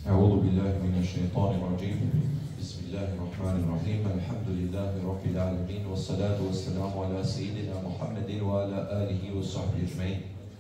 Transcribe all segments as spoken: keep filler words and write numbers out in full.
أعوذ بالله من الشيطان الرجيم. بسم الله الرحمن الرحيم. الحمد لله رب العالمين والصلاة والسلام على سيدنا محمد وعلى آله وصحبه أجمعين.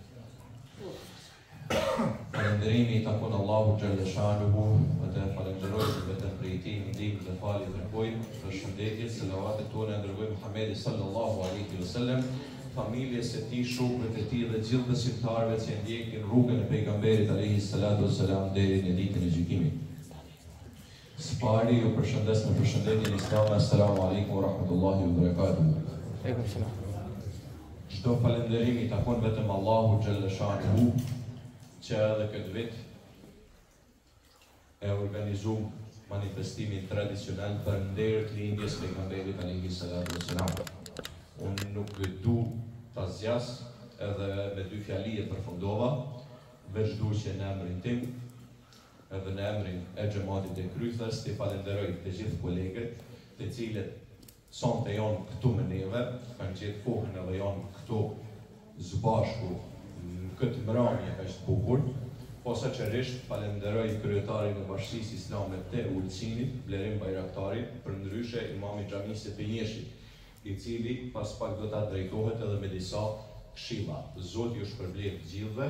Falënderimi takon Allahu xhalla shanuhu, dhe falenderojmë vetëm për i tij ndihmë dhe falje kërkojmë, për shëndetjet, selavatet tona dërgojmë Muhamedit sallallahu alaihi wasallam, familjes së tij, shokëve të tij dhe gjithë besimtarëve që ndjekin rrugën e pejgamberit alaihi salatu wassalam deri në ditën e gjykimit. Së pari ju përshëndes me përshëndetjen islame. Assalamu alaikum wa rahmatullahi wa barakatuh. Aleikum salam. Çdo falënderimi takon vetëm Allahu xhalla shanuhu, që edhe këtë vit e organizum manifestimin tradicional për nderë të lindjes pejgamberit alaihi salatu wassalam. Unë nuk du ta zgjas, edhe me dy fjali e përfundova, veç du që në emrin tim, edhe në emrin e xhamatit e Krythës, të falenderoj të gjithë kolegët, të cilët sonte janë këtu me neve, kanë gjetë kohën edhe janë këtu zbashku këtë mramje është bukur, posaçërisht falenderoj kryetarin e Bashkisë Islame të Ulcinit, Blerim Bajraktari, për ndryshe imami i xhamisë së Pinjeshit, i cili pas pak do ta drejtohet edhe me disa këshilla. Zoti ju shpërblet gjithëve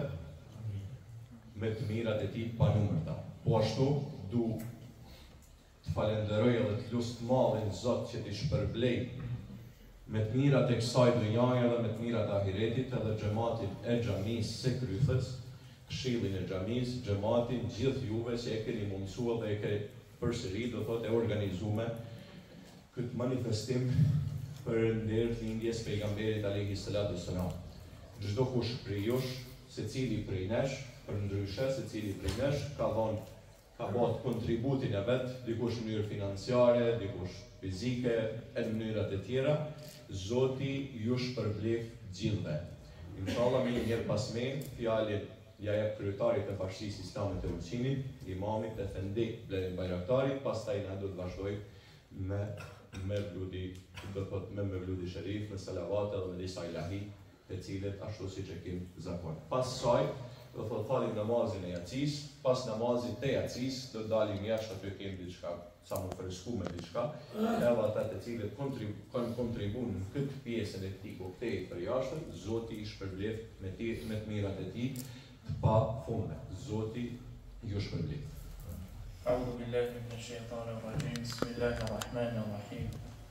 me të mirat e tij pa numërta. Po ashtu du të falenderoj edhe të lut mallin Zot që t'i shpërblej me të mirat e kësaj dhunjaje dhe me të mirat e ahiretit, edhe xhamatin e xhamisë së Krythës, këshillin e xhamisë, xhamatin, gjithë juve që e keni mundësua dhe e keni përsëri, do thotë e organizuar këtë manifestim për nder të lindjes pejgamberit alayhi salatu wassalam. Çdo kush prej jush, secili prej nesh, për ndryshe, secili prej nesh ka dhënë ka bërë kontributin e vet, dikush në mënyrë financiare, dikush fizike, e në mënyrat e tjera. Zoti ju shpërblef gjithëve. Inshallah me një njerë pas me, fjalën ja jep kryetarit e Bashkisë Islame të Ulcinit, imamit Efendi Blerim Bajraktari, pastaj na do të vazhdoj me mevludi, do të thotë me mevludi sherif, me salavat edhe me disa ilahi, të cilët ashtu siç e kemi zakon. Pas saj do të thotë falim namazin e jacis, pas namazit të jacis do dalim jashtë aty kemi diçka sa më fresku me diçka, edhe ata të cilët kanë kontribuar në këtë pjesën e këtij koktejlit për jashtëm, Zoti i shpërblef me të me të mirat e tij të pa fundme. Zoti ju shpërblef. A'udhu billahi minash shaitanir rajim. Bismillahir rahmanir rahim.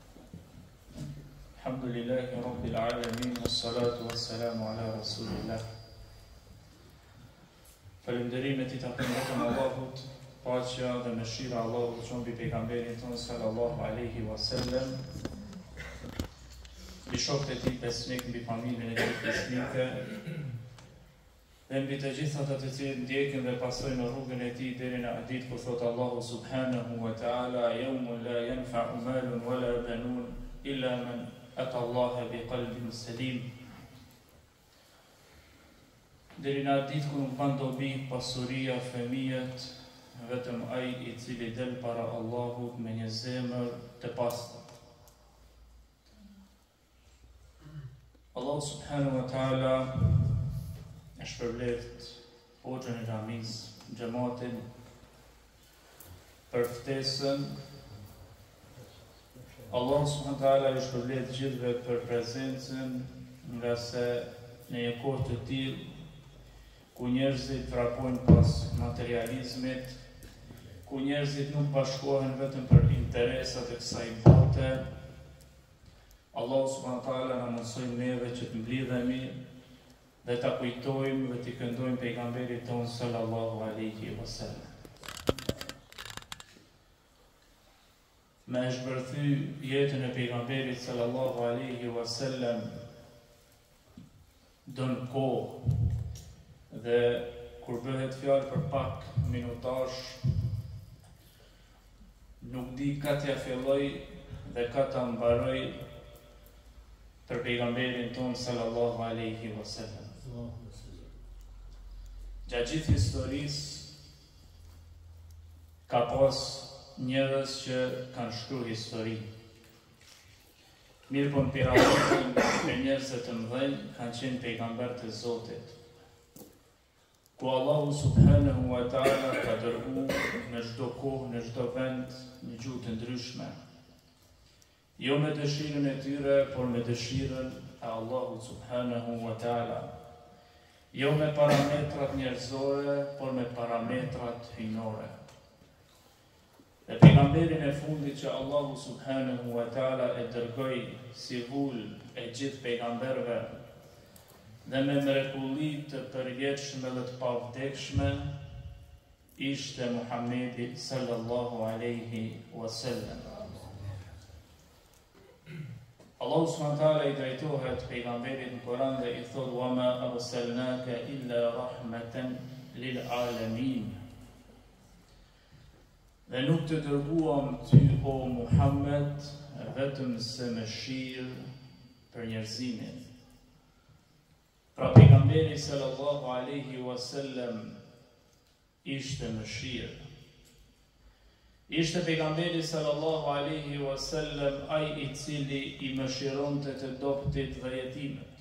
Alhamdulillahi rabbil alamin wassalatu wassalamu ala rasulillah. Falënderimet i takojnë vetëm Allahut, paqja dhe mëshira Allahut qoftë mbi pejgamberin tonë sallallahu alaihi wasallam, mbi shokët e tij besnik, mbi familjen e tij besnike, dhe mbi të gjithë ata të cilët ndjekin dhe pasojnë rrugën e tij deri në atë ditë kur thotë Allahu subhanahu wa ta'ala: "Yawmun la yanfa'u malun wala banun illa man ata Allaha bi qalbin salim." Deri në atë ditë kur nuk ban dobi pasuria, fëmijët, vetëm ai i cili del para Allahut me një zemër të pastër. Allahu subhanahu wa ta'ala e shpërblet hoxhën e xhamisë, xhamatin, për ftesën. Allahu subhanahu wa ta'ala e shpërblet gjithëve për prezencën, nga se në një kohë të tillë ku njerëzit vrapojnë pas materializmit, ku njerëzit nuk bashkohen vetëm për interesat e kësaj bote, Allahu subhanahu wa ta'ala na mësoi neve që të mblidhemi dhe ta kujtojmë dhe të këndojmë pejgamberit tonë sallallahu alaihi wasallam. Me e shbërthy jetën e pejgamberit sallallahu alaihi wasallam don kohë, dhe kur bëhet fjalë për pak minutash, nuk di ka t'ja filloj dhe ka t'a mbaroj për pejgamberin tonë sallallahu alaihi wasallam. Gjatë gjithë historisë ka pas njerëz që kanë shkruar histori. Mirë po në piramidën e njerëzve të mëdhenj kanë qenë pejgamberët e Zotit, ku Allahu subhanahu wa ta'ala ka dërguar kohë, në çdo vend, në gjuhë të ndryshme. Jo me dëshirën e tyre, por me dëshirën e Allahut subhanahu wa ta'ala. Jo me parametrat njerëzore, por me parametrat hyjnore. Dhe pejgamberin e fundit që Allahu subhanahu wa ta'ala e dërgoi si vull e gjithë pejgamberve dhe me mrekulli të përjetshme dhe të pavdekshme, ishte Muhammedi sallallahu alaihi wasallam. Allahu subhanahu wa ta'ala i drejtohet pejgamberit në Kur'an dhe i thot: "Wa ma arsalnaka illa rahmatan lil alamin." Dhe nuk të dërguam ty, o Muhammed, vetëm se mëshirë për njerëzimin. Pra pejgamberi sallallahu alaihi wasallam ishte mëshirë. Ishte pejgamberi sallallahu alaihi wasallam ai i cili i mëshironte të dobtit dhe jetimet.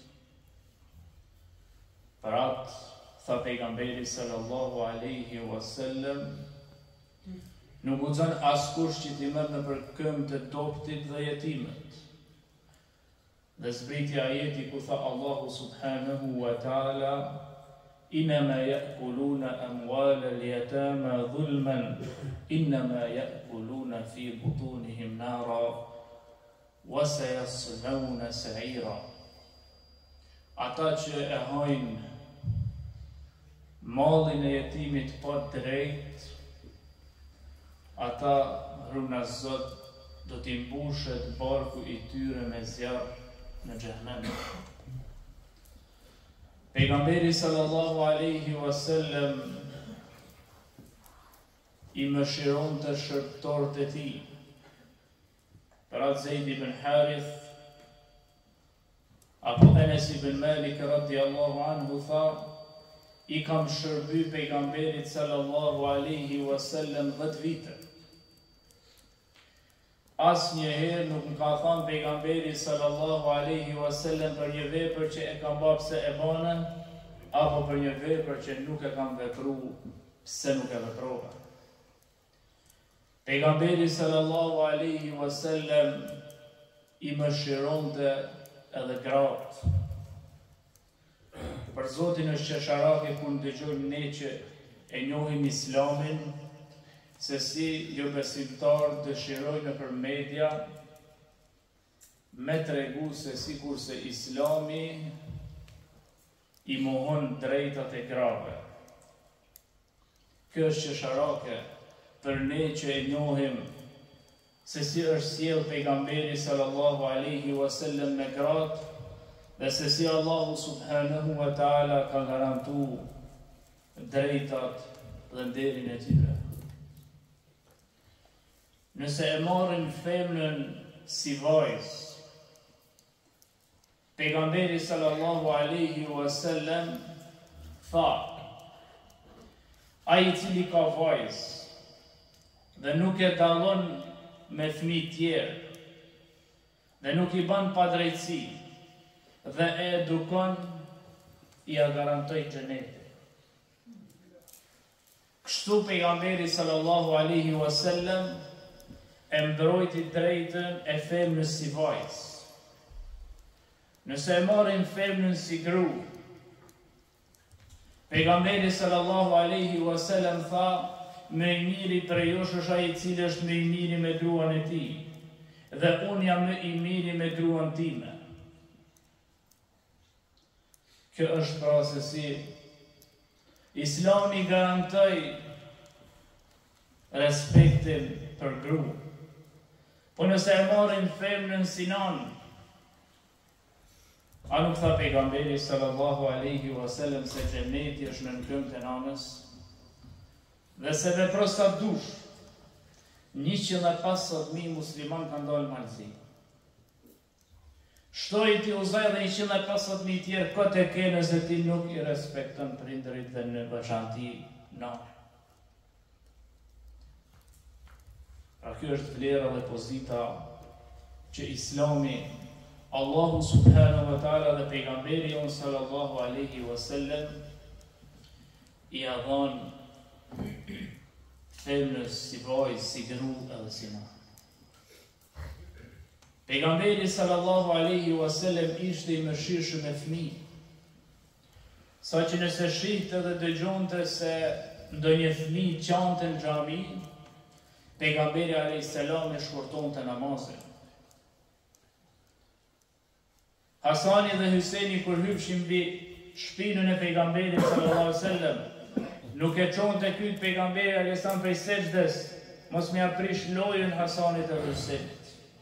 Për atë tha pejgamberi sallallahu alaihi wasallam: nuk guxon askush që t'i merr nëpër këmbë të dobtit dhe jetimet. Dhe zbriti ajeti ku tha Allahu subhanahu wa ta'ala: "Inma ya'kuluna amwala al-yatama dhulman, inma ya'kuluna fi butunihim nara, wa sayaslawna sa'ira." Ata që e hajnë mallin e jetimit pa drejt, ata rruna Zot do t'i mbushet barku i tyre me zjarr në xhehenem. Pejgamberi sallallahu alaihi wasallam i mëshironte shërptorët e tij. Për atë Zeid ibn Harith apo Enes ibn Malik radiallahu anhu tha: i kam shërby pejgamberit sallallahu alaihi wasallam dhjetë vite. Asnjëherë nuk më ka thënë pejgamberi sallallahu alaihi wasallam për një vepër që e kam bërë pse e bënë, apo për një vepër që nuk e kam vepruar pse nuk e veprova. Pejgamberi sallallahu alaihi wasallam i mëshironte edhe gratë. Për Zotin është qesharake kur ndëgjojmë ne që e njohim Islamin, se si jo besimtar dëshirojnë nëpër media me tregu se sikur se Islami i mohon drejtat e grave. Kjo është qesharake për ne që e njohim se si është sjell pejgamberi sallallahu alaihi wasallam me gratë, dhe se si Allahu subhanahu wa ta'ala ka garantu drejtat dhe nderin e tyre. Nëse e marrin femnën si vajzë, pejgamberi sallallahu alaihi wasallam tha: ai i cili ka vajzë dhe nuk e dallon me fëmijë tjerë dhe nuk i bën padrejtësi dhe e edukon, i a garantoj xhenetin. Kështu pejgamberi sallallahu alaihi wasallam e mbrojti drejtën e femnës si vajzë. Nëse e marrin femnën si gru, pejgamberi sallallahu alaihi wasallam tha: më i miri prej jush është ai i cili është më i miri me gruan e tij, dhe unë jam më i miri me gruan time. Kjo është pra se si Islami garantoi respektin për gruan. Po nëse e marrin femnën si nanë, a nuk tha pejgamberi sallallahu alaihi wasallam se xheneti është në këmbët e nanës? Dhe se vepro sa dush, njëqind e pesëdhjetë mijë musliman kanë dalë malzi. Shtoj ti uzaj dhe njëqind e pesëdhjetë mijë tjerë, këtë e ke nëse ti nuk i respekton prindërit dhe në veçanti nanë. Pra kjo është vlera dhe pozita që Islami, Allahu subhanahu wa ta'ala dhe pejgamberi jon sallallahu alaihi wasallam i a dhënë femnës, si vajzë, si gru edhe si na. Pejgamberi sallallahu alaihi wasallam ishte i mëshirshëm me fëmijë. Sa që nëse shihte dhe dëgjonte se ndonjë fëmijë qante në xhami, pejgamberi alayhis salam e shkurtonte namazin. Hasani dhe Hyseni kur hypshin mbi shpinën e pejgamberit sallallahu alaihi wasallam, nuk e çonte kyt pejgamberi alayhis salam prej sejdës, mos më aprish lojën Hasanit dhe Hysenit.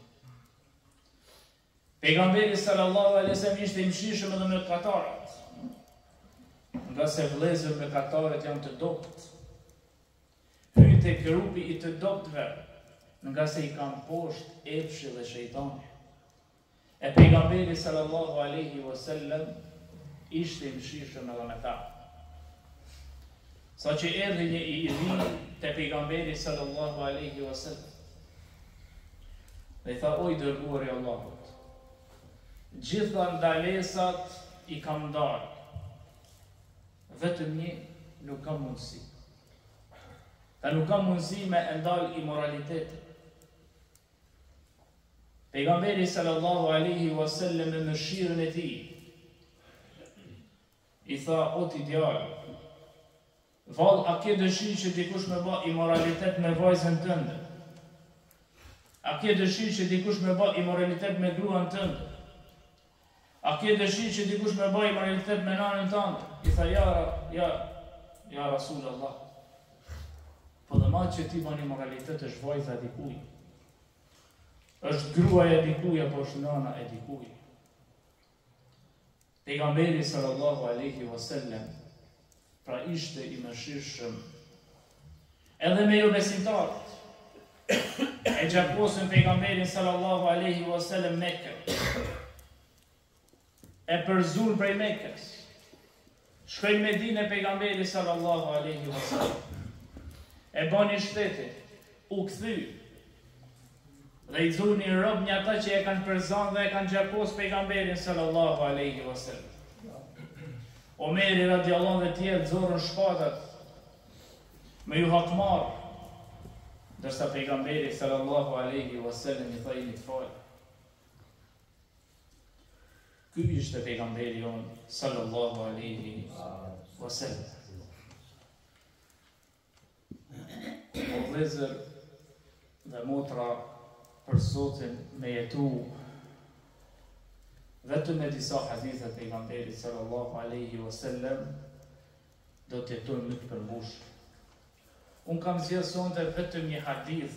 Pejgamberi sallallahu alaihi wasallam ishte i mëshirshëm edhe me katarët, nga se vëllezër me katarët janë të dopt. Hyjnë tek grupi i të doptëve, nga se i kanë poshtë epshi dhe shejtani. E pejgamberi sallallahu alaihi wasallam ishte i mëshirshëm edhe me ta. Sa që erdhi një i ri te pejgamberi sallallahu alaihi wasallam dhe i tha: "Oj dërguari i Allahut, gjitha ndalesat i kam ndarë, vetëm një nuk kam mundësi. Ta nuk kam mundësi me ndal imoralitetin." Pejgamberi sallallahu alaihi wasallam me mëshirën e tij i tha: "O ti djalë, vallë, a ke dëshirë që dikush me bë imoralitet me vajzën tënde? A ke dëshirë që dikush me bë imoralitet me gruan tënde? A ke dëshirë që dikush me bë imoralitet me nanën tënde?" I tha: "Ja, ja, ja Rasulullah. Po dhe ma që ti bën imoralitet është vajza dikuj, është gruaja e dikuj apo është nana e dikuj." Pejgamberi sallallahu alaihi wasallam pra ishte i mëshirshëm edhe me jo besimtarët. E gjaposën pejgamberin sallallahu alaihi wasallam Mekë, e përzun prej Mekës, shkojnë në Medinë pejgamberi sallallahu alaihi wasallam, e bani shtetin, u kthy dhe i zuni rob një ata që e kanë përzan dhe e kanë gjakos pejgamberin sallallahu alaihi wasallam. Omeri radiallahu dhe tjerë zorën shpatat me ju hakmar, dërsa pejgamberi sallallahu alaihi wasallam i tha: "Jeni të falë." Ky ishte pejgamberi jon sallallahu alaihi wasallam. O vëllezër dhe motra, për Zotin me jetu vetëm me disa hadithe të pejgamberit sallallahu alaihi wasallam do të jetojmë më të përmbushur. Unë kam zgjedhur sonte vetëm një hadith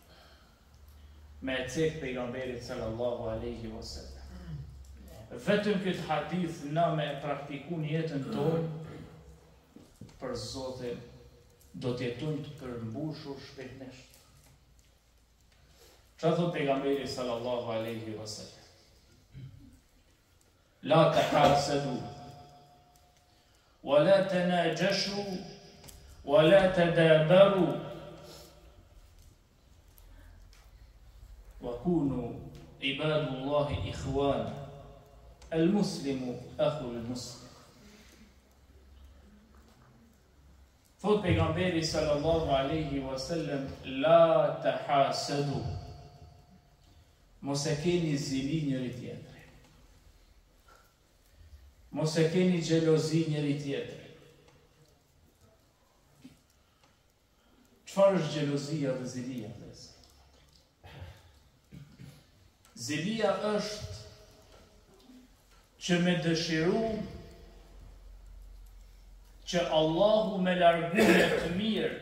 me e cek pejgamberit sallallahu alaihi wasallam. Vetëm këtë hadith na me e praktiku në jetën tonë, për Zotin do të jetojmë të përmbushur shpejtësisht. Çfarë thot pejgamberi sallallahu alaihi wasallam? La tahasadu, wa la tanajashu, wa la tadabaru, wa kunu ibadullahi ikhwana, al-muslimu akhu al-muslim. Thot pejgamberi sallallahu alaihi wasallam: la tahasadu, mos e keni zili njëri tjetrin, mos e keni xhelozi njëri tjetrin. Çfarë është xhelozia dhe zilia? Zilia është që me dëshiru që Allahu me largune të mirë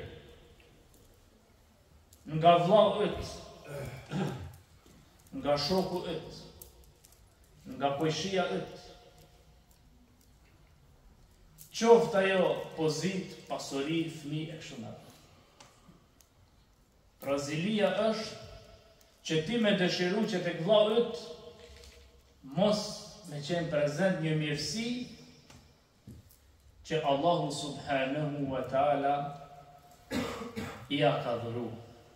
nga vllau yt, nga shoku yt, nga pojshia yt, qoftë ajo pozit, pasuri, fëmijë e kështu me radhë. Pra zilia është që ti me dëshiru që tek vllau yt mos me qenë prezent një mirësi që Allahu subhanahu wa ta'ala i a ka dhuru.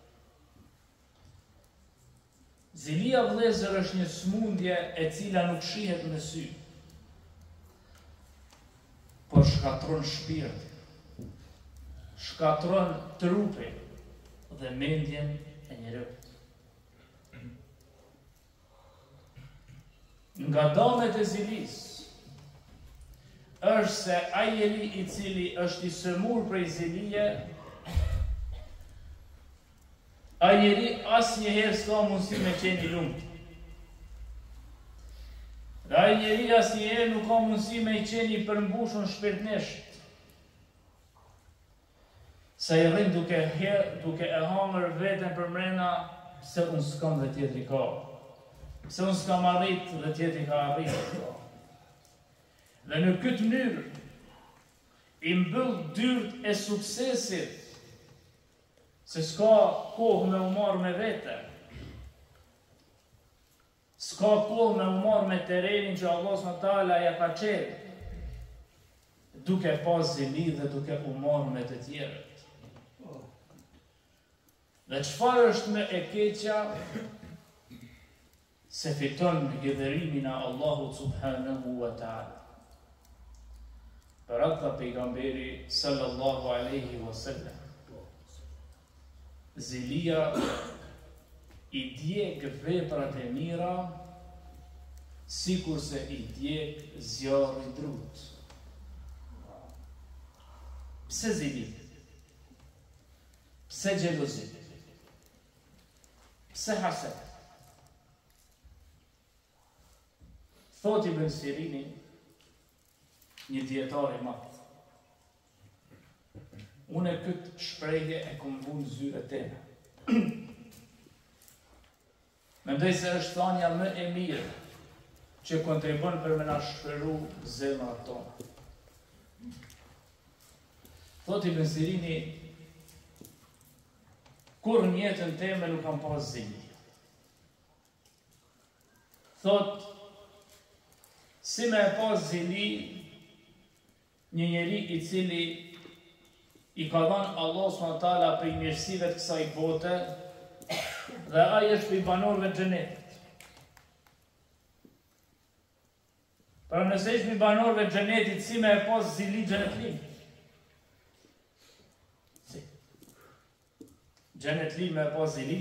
Zilia, vëllezër, është një smundje e cila nuk shihet në sy, por shkatron shpirtin, shkatron trupin, dhe mendjen e njerëzit. Nga damet e zilis është se ai njeri i cili është i sëmur prej zilije, ai njeri asnjëherë s'ka mundësi me qenë i lumtur. Dhe ai njeri asnjëherë nuk ka mundësi me qenë i përmbushur shpirtnesht. Sa i rrin duke her, duke e hangër veten për mrena se unë s'kam dhe tjetri ka. Se unë s'kam arrit dhe tjetri ka arrit. Dhe në këtë mënyrë i mbyll dyert e suksesit, se s'ka kohë me u marrë me vete. S'ka kohë me u marrë me terenin që Allah subhanahu wa taala ja ka çelë, duke pas zili dhe duke u marrë me të tjerët. Dhe çfarë është më e keqja se fiton gëdhërimin e Allahut subhanahu wa taala. Për atë pejgamberi sallallahu alaihi wasallam, zilia i djeg veprat e mira sikur se i djeg zjarri drut. Pse zili? Pse xhelozi? Pse hased? Thot Ibn Sirini, një dietar i madh, unë këtë shprehje e kom vu në zyret teme. Mendoj se është thania më e mirë që kontribon për me na shpëru zemrat tona. Thot Ibn Sirini, kur në jetën teme nuk kam pas zili. Thot, si me e pas zili një njeri i cili i ka dhënë Allah subhanahu wa taala për mirësive të kësaj bote dhe ai është i banorëve të xhenetit. Pra nëse ishte i banorëve të xhenetit, si me e pas zili xhenetlim? Si. Xhenetlim me e pas zili?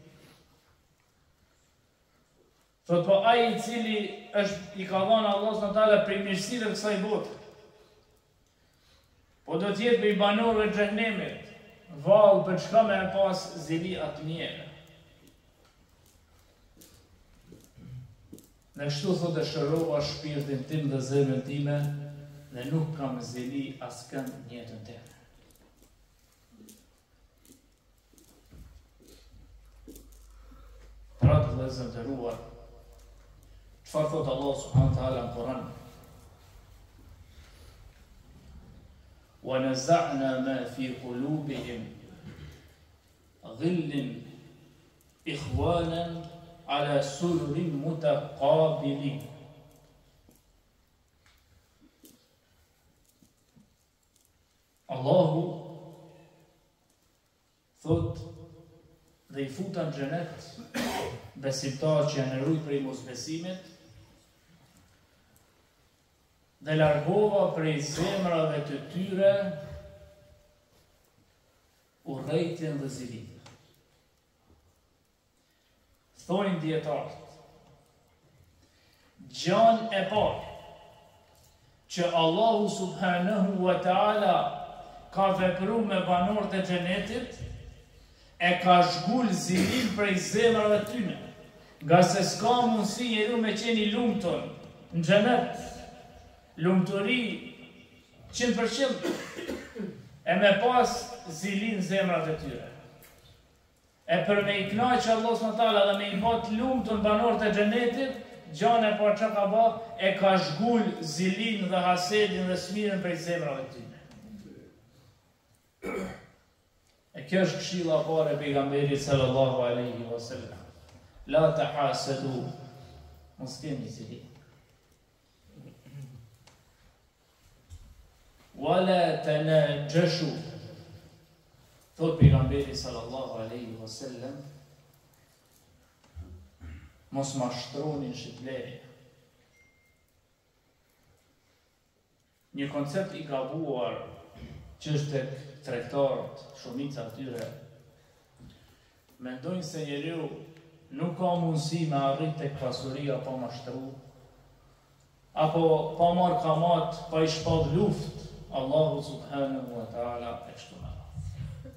Thot po ai i cili është i ka dhënë Allah subhanahu wa taala për mirësive të kësaj bote, po do t'jetë për i banorëve të xhenemit, vallë për çka me e pas zili atë njerë. Në kështu thot e shërova shpirtin tim dhe zemrën time dhe nuk kam zili askën në jetën teme. Pra të vëllezër të nderuar, çfarë thot Allah subhanahu wa taala në Kur'an? وَنَزَعْنَا مَا فِي قُلُوبِهِمْ غِلٍّ إِخْوَانًا عَلَى سُرُرٍ مُتَقَابِلِينَ. Allahu thot dhe i futa në xhenet besimtarë që janë rujt prej mosbesimit, dhe largova prej zemrave të tyre urrejtjen dhe zilin. Thojnë dietarët, gjan e parë që Allahu subhanahu wa taala ka vepru me banorët e xhenetit, e ka zhgull zilin prej zemrave të tyre, nga se s'ka mundësi njeriu me qenë i lumtur në xhenet, lumturiqind për qind, e me pas zilin zemrat e tyre. E për me i knaqë Allah subhanahu wa taala dhe me i bot lumtur banorët e xhenetit, gjana e parë çka ka bë, e ka zhgull zilin dhe hasedin dhe smirën prej zemrave të tyre. E kjo është këshilla e parë e pejgamberit sallallahu alaihi wasallam. La tahasadu, mos keni zilin. Wala tanajashu, thot pejgamberi sallallahu alaihi wasallam, mos mashtronin shitblerje. Një koncept i gabuar që është tek tregtarët, shumica atyre, mendojnë se njeriu nuk ka mundësi me arrit tek pasuria pa mashtru, apo pa marrë kamat, pa i shpall luft, Allahu subhanahu wa ta'ala e kështu me radhë.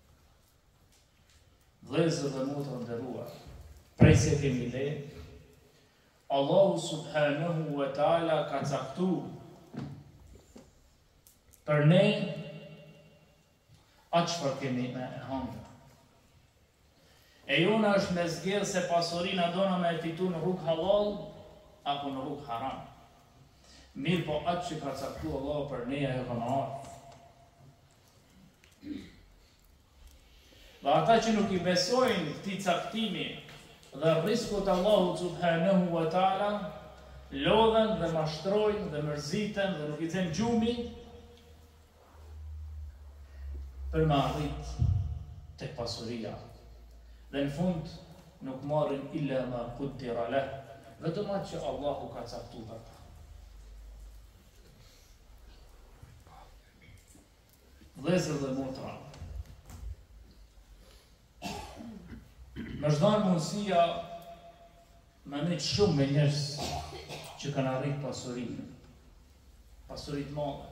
Vëllezër dhe motra nderuar, prej se kemi le, Allahu subhanahu wa ta'ala ka caktuar për ne atë çfarë kemi me e hangër. E jona është me zgjedhë se pasurina dona me e fitu në rrugë halal apo në rrugë haram. Mirë po atë që ka caktu Allah për ne ajo ka më ardhë. Dhe ata që nuk i besojnë këtij caktimi dhe rrezikut Allahu subhanahu wa ta'ala, lodhen dhe mashtrojnë dhe mërziten dhe nuk i thënë gjumi për me arrit tek pasuria. Dhe në fund nuk marrin illa ma quddira leh, vetëm atë që Allahu ka caktuar për ta. Vëllezër dhe motra, më zhdon mundësia me nejtë shumë me njerëz që kanë arrit pasurinë, pasurit madhe.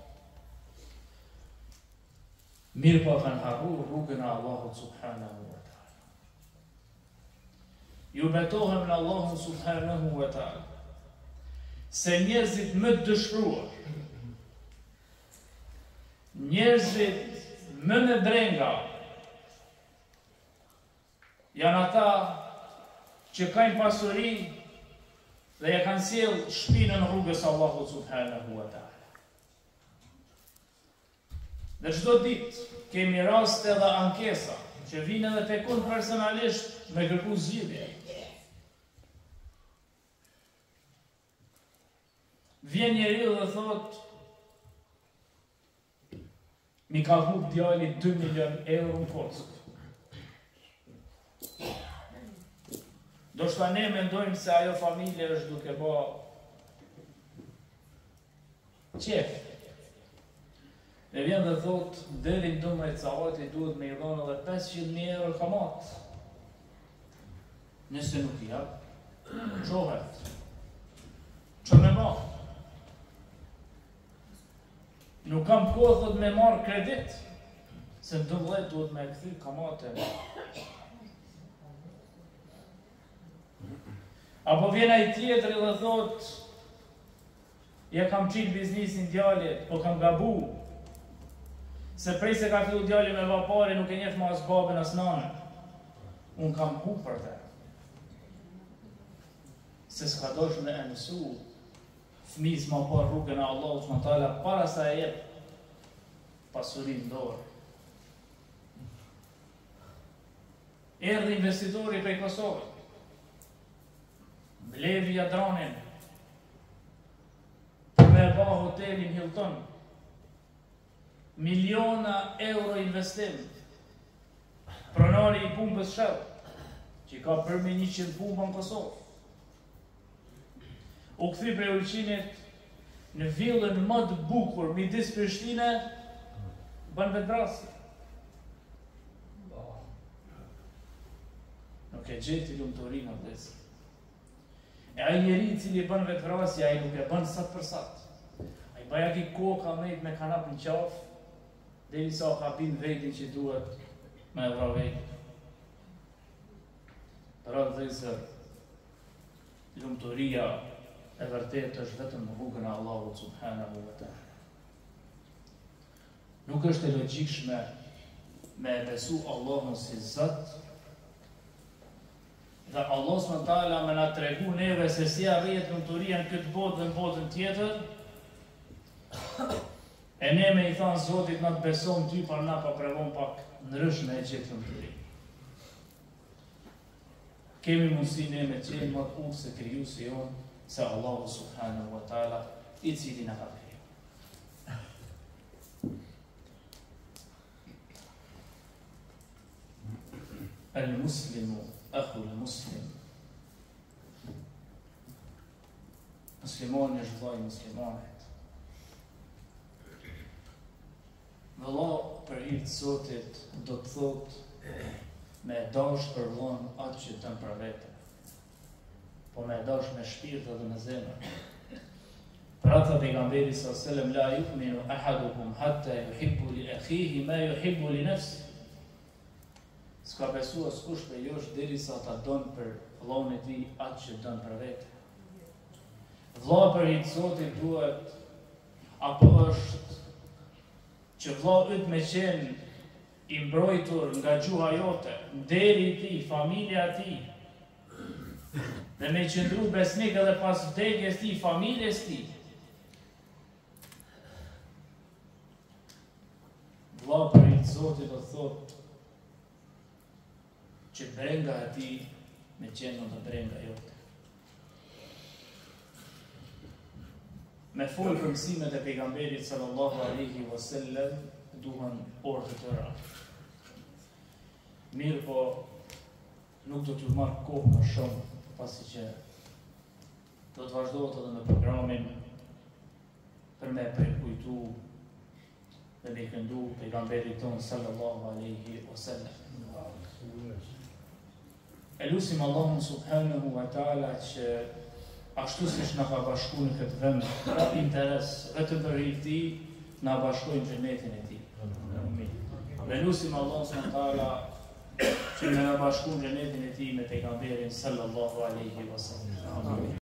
Mirë po kanë harruar rrugën e Allahut subhanahu wa ta'ala. Ju betohem në Allahun subhanahu wa ta'ala se njerëzit më të dëshpëruar, njerëzit më në drenga, janë ata që kanë pasuri dhe ja kanë sjell shpinën rrugës Allahut subhanahu wa ta'ala. Dhe çdo ditë kemi raste dhe ankesa që vinë edhe tek unë personalisht me kërku zgjidhje. Vjen njeriu dhe thot, mi ka hub djali dy milion euro në kockë. Do shta ne mendojmë se ajo familje është duke ba qef. E vjen dhe thot, deri në dume e cavati duhet me i dhonë edhe pesëqind mijë euro kamat. Nëse nuk i jap, qohet. Që me ma? Nuk kam kohë thot me marë kredit, se në dëmlet duhet me e këthy kamate. Apo vjen ai tjetri dhe thot, ja kam qitë biznisin djalit, po kam gabu, se prej se ka fillu djali me vapari nuk e njeh ma as babën as nanën. Unë kam ku për te. Se s'ka dosh me e mësu fëmijës ma par rrugën e Allahut subhanahu wa taala para sa e jep pasurin dorë. Erdhi investitori prej Kosovës, blevi Jadranin për me ba hotelin Hilton, miliona euro investim, pronari i pumpës Shell, që ka përmi njëqind pumpa në Kosovë. U këthi prej ulqinit në villën më të bukur midis Prishtine, bën vetvrasje. Nuk e gjeti lumturinë vëllezër. E ai njeri i cili bën vetvrasje, ai nuk e bën sat për sat. Ai baja ki koka nejt me kanap në qafë, deri sa ka bin vetin që duhet me vra vetin. Pra vëllezër, lumturia e vërtet është vetëm në rrugën e Allahut subhanahu wa ta'ala. Nuk është e logjikshme me besu Allahun si Zot, dhe Allah subhanahu wa ta'ala me na tregu neve se si arrihet lumturia në këtë botë dhe në botën tjetër, e ne me i thanë Zotit na të beson ty, par na pa prevon pak ndryshme e gjithë lumturi. Kemi mundësi ne me qenë më të urë se krijuesi jonë, se Allahu subhanahu wa ta'ala, i cili na ka kriju. El muslimu akhu el muslim. Muslimoni është vllai i muslimanit. Vëlla për hir të Zotit do të thotë me dash për vllon atë që dën për vete, po me dash me shpirt dhe me zemër. Pra tha pejgamberi sallallahu alaihi wasallam, la yu'minu ahadukum hatta yuhibbu li akhihi ma yuhibbu li nafsihi. S'ka besu askush për josh derisa ta don për vllon e tij atë që don për vete. Vlla për i Zotit duhet, apo është që vlla yt me qenë i mbrojtur nga gjuha jote, deri i tij, familja e tij, dhe me qëndru besnik edhe pas vdekjes tij, familjes tij. Vlla për i Zotit do thot që brenga e tij me qenë në brenga jote. Me folë për mësimet e pejgamberit sallallahu alaihi wasallam duhen orë të tëra. Mirë po, nuk do t'ju marrë kohë më shumë, pasi që do të vazhdojtë edhe me programin për me përkujtu dhe me këndu pejgamberit tonë sallallahu alaihi wasallam. E lusim Allahun subhanahu wa ta'ala që ashtu siç na ka bashkuar në këtë vend, ka interes vetëm për i tij, na bashkojnë në xhenetin e tij. Amin. Ne lusim Allahun subhanahu wa ta'ala që na bashkojnë në xhenetin e tij me pejgamberin sallallahu alaihi wasallam. Amin.